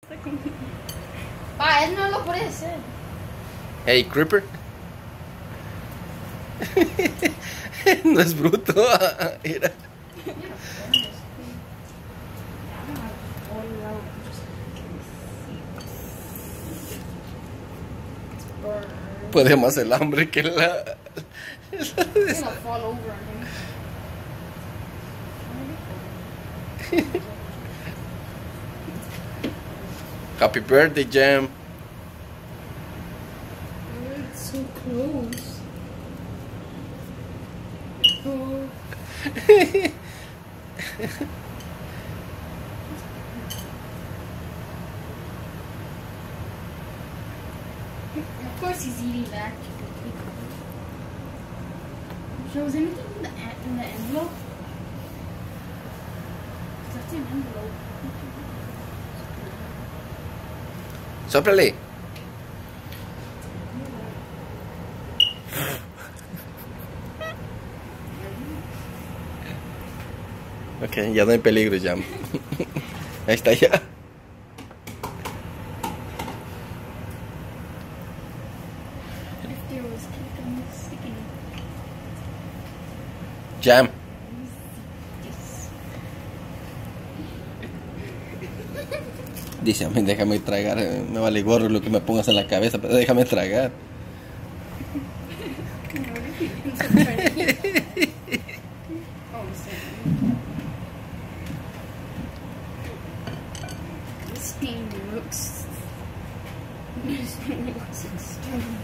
Pa, él no lo puede hacer. Hey, Creeper. No es bruto. Mira. Puede más el hambre que la... Happy birthday, Jam. It's so close. Oh. Of course he's eating that. So was anything in the envelope? That's an envelope. Sóplale. Ok, ya no hay peligro, Jam. Ahí está ya. Jam. Dice, a mí déjame tragar, me vale gorro lo que me pongas en la cabeza, pero déjame tragar. This game looks extreme.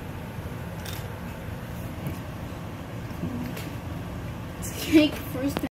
Cake first.